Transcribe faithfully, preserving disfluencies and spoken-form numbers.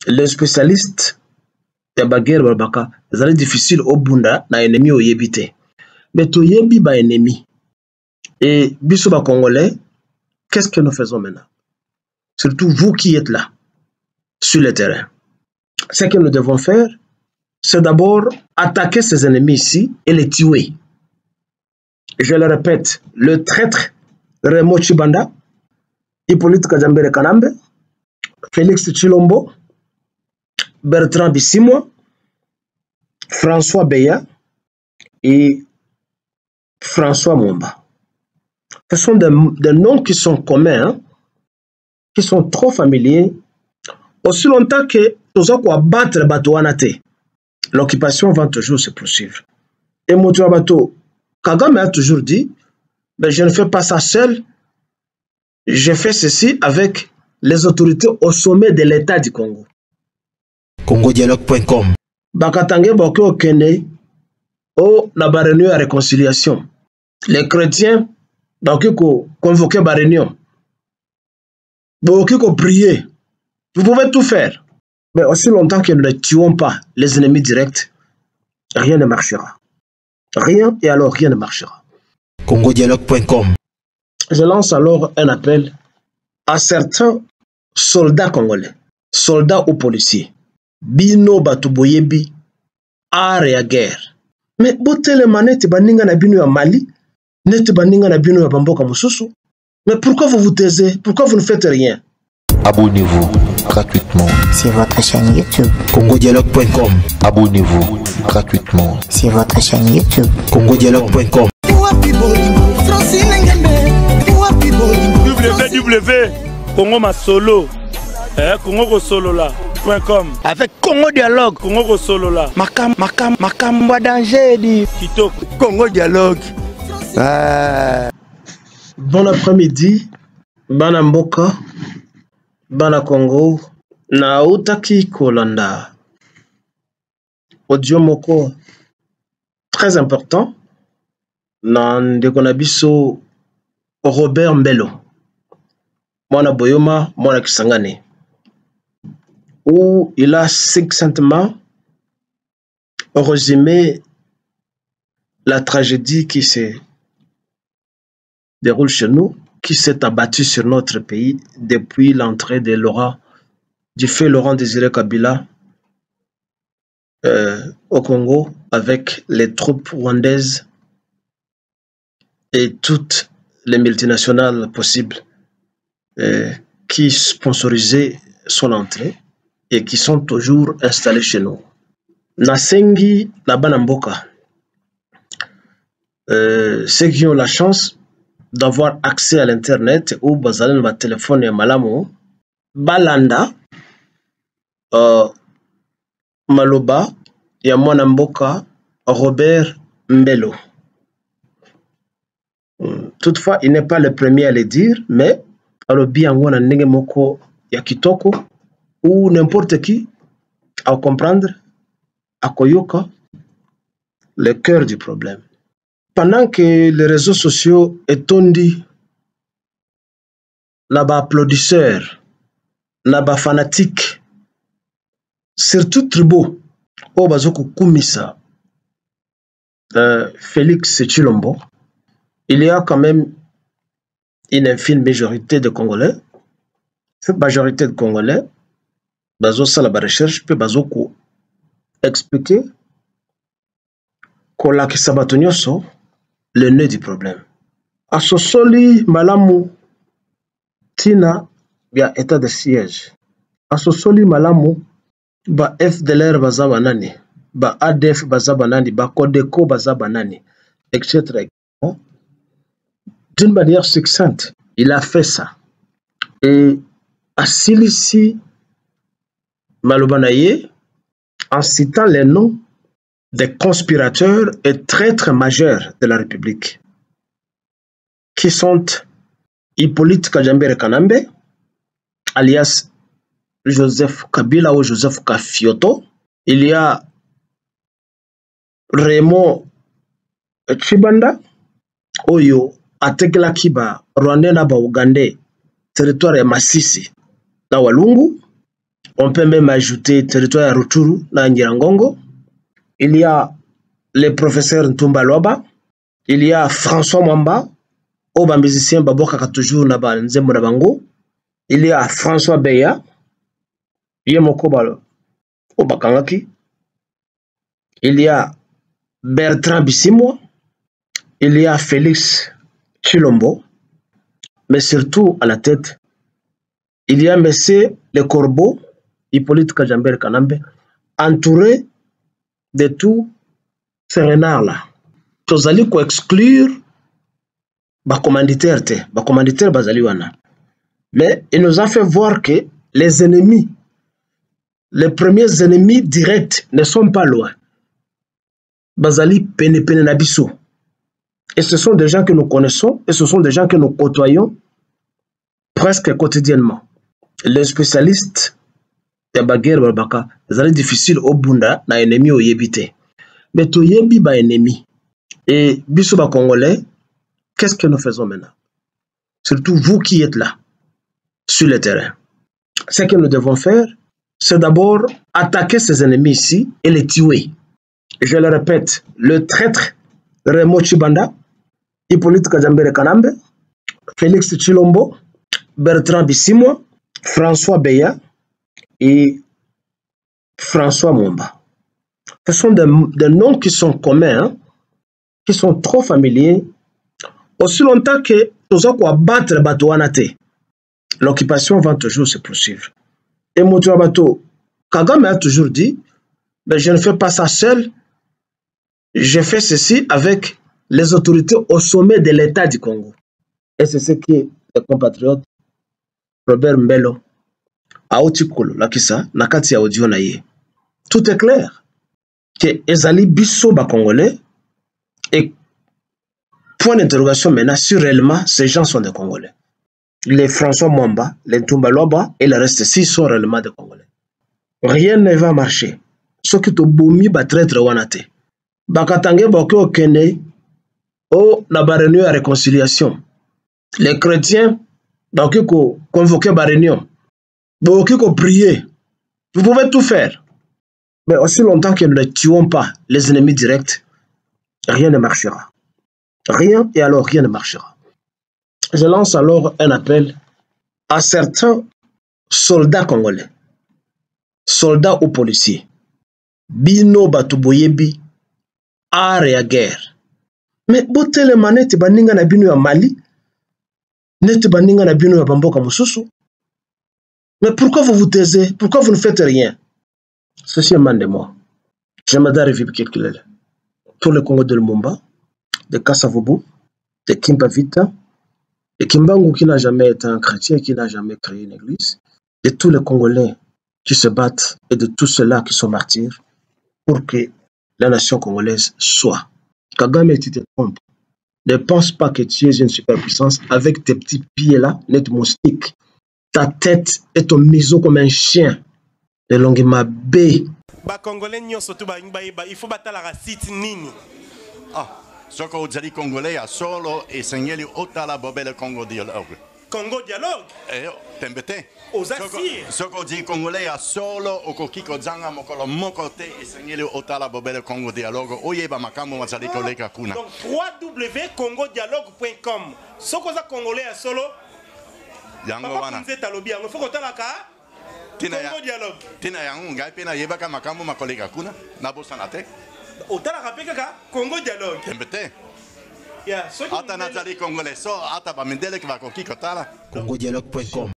les spécialistes de la guerre Babaka, c'est difficile au bunda na ennemi au yebite. Mais to yebi ba ennemi. Et biso ba congolais, qu'est-ce que nous faisons maintenant? Surtout vous qui êtes là, sur le terrain. Ce que nous devons faire, c'est d'abord attaquer ces ennemis ici et les tuer. Je le répète, le traître Remo Chibanda, Hippolyte Kajambere Kanambe, Félix Tshilombo, Bertrand Bisimwa, François Beya et François Mwamba. Ce sont des, des noms qui sont communs, hein, qui sont trop familiers. Aussi longtemps que nous allons battre Batouanate, l'occupation va toujours se poursuivre. Et Moutoua Bato, Kagame a toujours dit, ben, je ne fais pas ça seul, je fais ceci avec les autorités au sommet de l'État du Congo. Congo Dialogue point com. Bakatange Boko Okene, oh, na ba réunion à réconciliation. Les chrétiens, donc, ils convoqué la réunion. Donc, ils prier. Vous pouvez tout faire. Mais aussi longtemps que nous ne tuons pas les ennemis directs, rien ne marchera. Rien et alors rien ne marchera. Congo Dialogue point com. Je lance alors un appel à certains soldats congolais, soldats ou policiers. Bino batuboyebi, art et guerre. Mais botele manete baninga na bino ya Mali, net baninga na bino ya Bamboka Mususu. Mais pourquoi vous vous taisez? Pourquoi vous ne faites rien? Abonnez-vous gratuitement sur votre chaîne YouTube. Congo Dialogue point com. Abonnez-vous gratuitement sur votre chaîne YouTube. Congo Dialogue point com. w w w point congo masolo eh, Congo solo là point com. Avec Congo Dialogue, Congo solo là. Makam, makam, makam, danger di Kitoko. Congo Dialogue. Ah. Bon après-midi, bana mboka, bana Congo, na utaki kolanda. Audio moko très important. Na ndekona biso Robert Mbelo. Mwana Boyoma, Mwana Kisangane. Où il a succinctement résumé la tragédie qui se déroule chez nous, qui s'est abattue sur notre pays depuis l'entrée de Laurent, du feu Laurent Désiré Kabila euh, au Congo avec les troupes rwandaises et toutes les multinationales possibles euh, qui sponsorisaient son entrée et qui sont toujours installés chez nous. Nasengi Nabanamboka, euh, ceux qui ont la chance d'avoir accès à l'internet ou bazalen ba téléphone et malamo, Balanda, euh, Maloba, Yamonamboka, Robert Mbelo. Toutefois, il n'est pas le premier à le dire, mais alobi angwana ndenge moko ya kitoko ou n'importe qui à comprendre, à koyoka le cœur du problème. Pendant que les réseaux sociaux étondis, là-bas applaudisseurs, là-bas fanatiques, surtout Tribo, au Bazoko Kumisa, euh, Félix Tshilombo, il y a quand même une infime majorité de Congolais. Cette majorité de Congolais, bazo ça la recherche peut bazo ko expliquer qu'on l'a qui sabatonioso le nœud du problème. A sosoli malamu tina via état de siège. A sosoli malamu ba F D L R bazaba nani, ba A D F bazaba nani, ba Codeco bazaba nani, et cetera. D'une manière succincte, il a fait ça. Et à Silici Malobanaye, en citant les noms des conspirateurs et traîtres majeurs de la République, qui sont Hippolyte Kajambere Kanambe, alias Joseph Kabila ou Joseph Kafioto. Il y a Raymond Chibanda, Oyo, Atekela Kiba, Rwandais na ba Ougandais, territoire ya Masisi, na Walungu. On peut même ajouter territoire à Rutshuru, na Nyirangongo. Il y a le professeur Ntumba Loba. Il y a François Mwamba, au musicien Baboka toujours na ba Nzembo na bango. Il y a François Beya, Yemoko Balo, au Bakangaki. Il y a Bertrand Bisimwa. Il y a Félix Chilombo. Mais surtout à la tête, il y a Monsieur Le Corbeau, Hippolyte Kajamber Kanambe, entouré de tous ces renards-là. Tous allés quoi exclure les commanditaires, les commanditaires bazaliwana. Mais il nous a fait voir que les ennemis, les premiers ennemis directs ne sont pas loin. Bazali pene pene nabiso. Et ce sont des gens que nous connaissons et ce sont des gens que nous côtoyons presque quotidiennement. Les spécialistes de la guerre babaka, c'est difficile au bunda na ennemi au yebite. Mais to yebi ba ennemi. Et biso ba congolais, qu'est-ce que nous faisons maintenant? Surtout vous qui êtes là, sur le terrain. Ce que nous devons faire, c'est d'abord attaquer ces ennemis ici et les tuer. Je le répète, le traître Remo Chibanda, Hippolyte Kajambere Kanambe, Félix Chilombo, Bertrand Bisimwa, François Beya et François Mwamba. Ce sont des, des noms qui sont communs, hein, qui sont trop familiers. Aussi longtemps que nous avons battre Batouanate, l'occupation va toujours se poursuivre. Et Moutouabato, Kagame a toujours dit, ben, je ne fais pas ça seul, je fais ceci avec les autorités au sommet de l'État du Congo. Et c'est ce que les compatriotes Robert Mbelo, Aotikolo, Lakissa, Nakati Audio Naye. Tout est clair. Que Ezali Bisso ba Congolais et point d'interrogation maintenant sur réellement ces gens sont des Congolais. Les François Mwamba, les Ntumba Loba et le reste ci sont réellement des Congolais. Rien ne va marcher. Ce qui te boumi ba traître wanate. Bakatange bako okene o na ba réunion à réconciliation. Les chrétiens donc il faut convoquer la réunion. Donc il faut prier. Vous pouvez tout faire. Mais aussi longtemps que nous ne tuons pas les ennemis directs, rien ne marchera. Rien et alors rien ne marchera. Je lance alors un appel à certains soldats congolais, soldats ou policiers. Bino batuboyebi, art et guerre. Mais botte les manettes baninga na bino ya Mali. Mais pourquoi vous vous taisez? Pourquoi vous ne faites rien? Ceci est de moi. Je m'adresse pour le Congo de Lumumba, de Kassavobo, de Kimbavita, de Kimbangu qui n'a jamais été un chrétien, qui n'a jamais créé une église, de tous les Congolais qui se battent et de tous ceux-là qui sont martyrs pour que la nation congolaise soit. Kagame, tu te trompes. Ne pense pas que tu es une superpuissance avec tes petits pieds là, net moustique. Ta tête est ton museau comme un chien. Le longima B. Ba Congolais nyo surtout ba ba il faut battre la racine nini. Ah, ce qu'on dit Congolais à solo et seigneur otala bobele Congo dialogue. Congo dialogue. Eh, t'embêté. Aux assires. Ce qu'on dit Congolais à solo au kokiko zanga mokolo mokote et seigneur otala bobele Congo dialogue. Oyeba makambo mazali koleka kuna. Donc w w w point congo dialogue point com. Ce qu'on a Congolais à solo. Yango wana. Nze talobi yango faut kotalaka. Tina Congo dialogue. Tina yango ngai pena yebaka makambo makoleka kuna na bosana te. Otalaka pe kaka Congo dialogue. T'embêté. Ya, so ata nazali Congolais so ata ba mendele ki va kokiko tala. congo dialogue point com